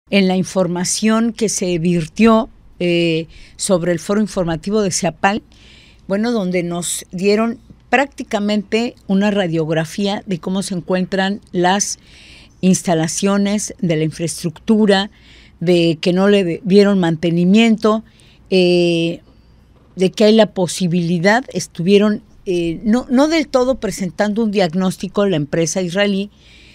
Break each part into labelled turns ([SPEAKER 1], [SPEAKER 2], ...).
[SPEAKER 1] en la información que se virtió sobre el foro informativo de Ceapal, bueno, donde nos dieron prácticamente una radiografía de cómo se encuentran las instalaciones, de la infraestructura, de que no le dieron mantenimiento, de que hay la posibilidad, estuvieron no del todo presentando un diagnóstico la empresa israelí,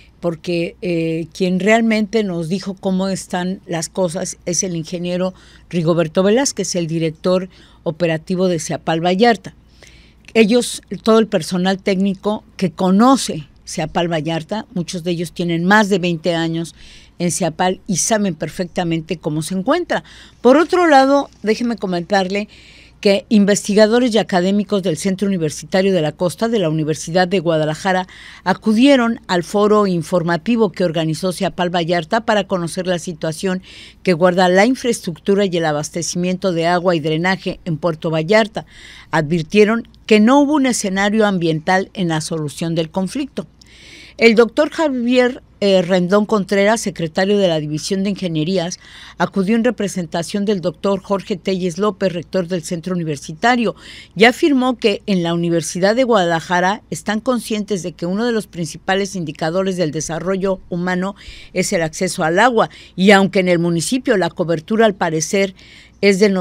[SPEAKER 1] porque quien realmente nos dijo cómo están las cosas es el ingeniero Rigoberto Velázquez, el director operativo de Ceapal Vallarta. Ellos, todo el personal técnico que conoce Ceapal Vallarta, muchos de ellos tienen más de 20 años en Ceapal y saben perfectamente cómo se encuentra. Por otro lado, déjeme comentarle que investigadores y académicos del Centro Universitario de la Costa de la Universidad de Guadalajara acudieron al foro informativo que organizó Ceapal Vallarta para conocer la situación que guarda la infraestructura y el abastecimiento de agua y drenaje en Puerto Vallarta. Advirtieron que no hubo un escenario ambiental en la solución del conflicto. El doctor Javier Rendón Contreras, secretario de la División de Ingenierías, acudió en representación del doctor Jorge Telles López, rector del centro universitario, y afirmó que en la Universidad de Guadalajara están conscientes de que uno de los principales indicadores del desarrollo humano es el acceso al agua, y aunque en el municipio la cobertura al parecer es del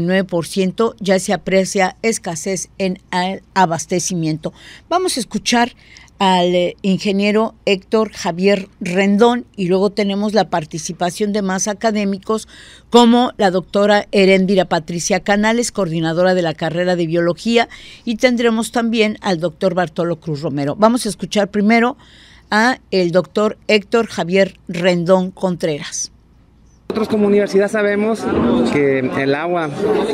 [SPEAKER 1] 99%, ya se aprecia escasez en el abastecimiento. Vamos a escuchar al ingeniero Héctor Javier Rendón y luego tenemos la participación de más académicos como la doctora Heréndira Patricia Canales, coordinadora de la carrera de biología, y tendremos también al doctor Bartolo Cruz Romero. Vamos a escuchar primero a el doctor Héctor Javier Rendón Contreras.
[SPEAKER 2] Nosotros como universidad sabemos que el agua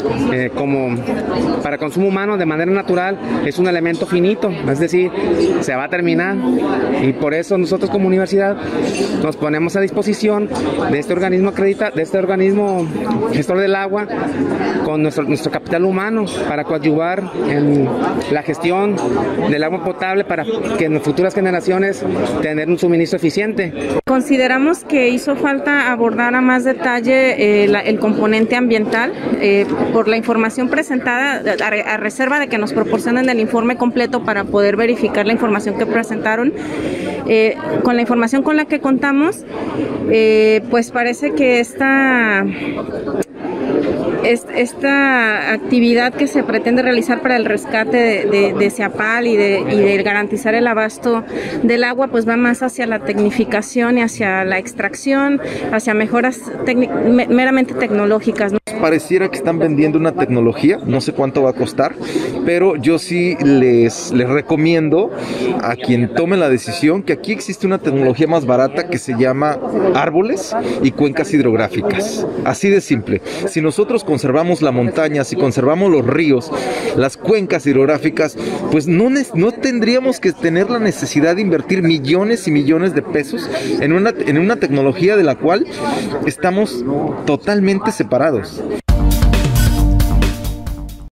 [SPEAKER 2] como para consumo humano de manera natural es un elemento finito, es decir, se va a terminar, y por eso nosotros como universidad nos ponemos a disposición de este organismo de este organismo gestor del agua con nuestro capital humano para coadyuvar en la gestión del agua potable para que en futuras generaciones tener un suministro eficiente.
[SPEAKER 3] Consideramos que hizo falta abordar a más detalle el componente ambiental por la información presentada, a reserva de que nos proporcionen el informe completo para poder verificar la información que presentaron. Con la información con la que contamos, pues parece que esta actividad que se pretende realizar para el rescate de Ceapal y de garantizar el abasto del agua, pues va más hacia la tecnificación y hacia la extracción, hacia mejoras meramente tecnológicas, ¿no?
[SPEAKER 4] Pareciera que están vendiendo una tecnología, no sé cuánto va a costar, pero yo sí les recomiendo a quien tome la decisión que aquí existe una tecnología más barata que se llama árboles y cuencas hidrográficas. Así de simple. Si nosotros conservamos la montaña, si conservamos los ríos, las cuencas hidrográficas, pues no tendríamos que tener la necesidad de invertir millones y millones de pesos en una tecnología de la cual estamos totalmente separados.